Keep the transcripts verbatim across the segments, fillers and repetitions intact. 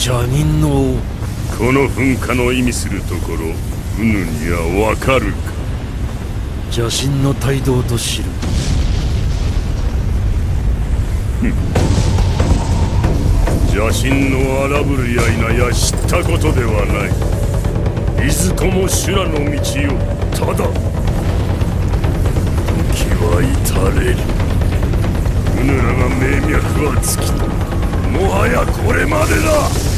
邪人の王。 この噴火の意味するところ、うぬにはわかるか。 邪神の帯同と知る。 邪神の荒ぶるや否や知ったことではない。いずこも修羅の道よ。ただ時は至れり。うぬらが命脈は尽きた。もはやこれまでだ。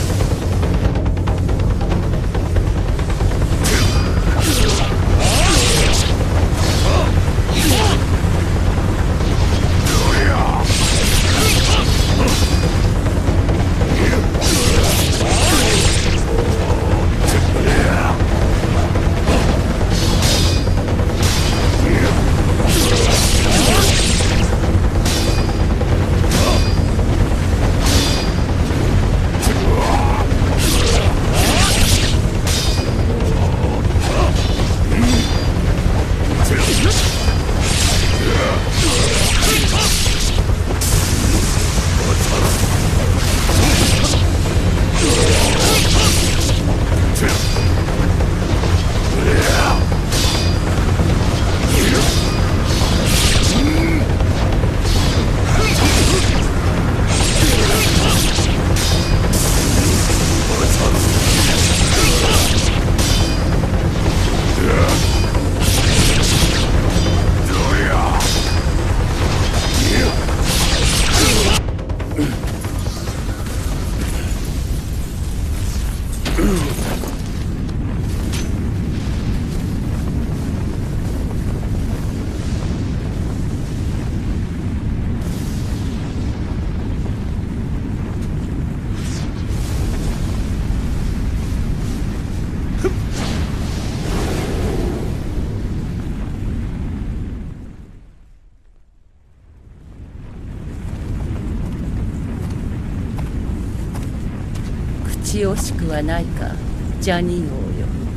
口惜しくはないか、邪人王よ。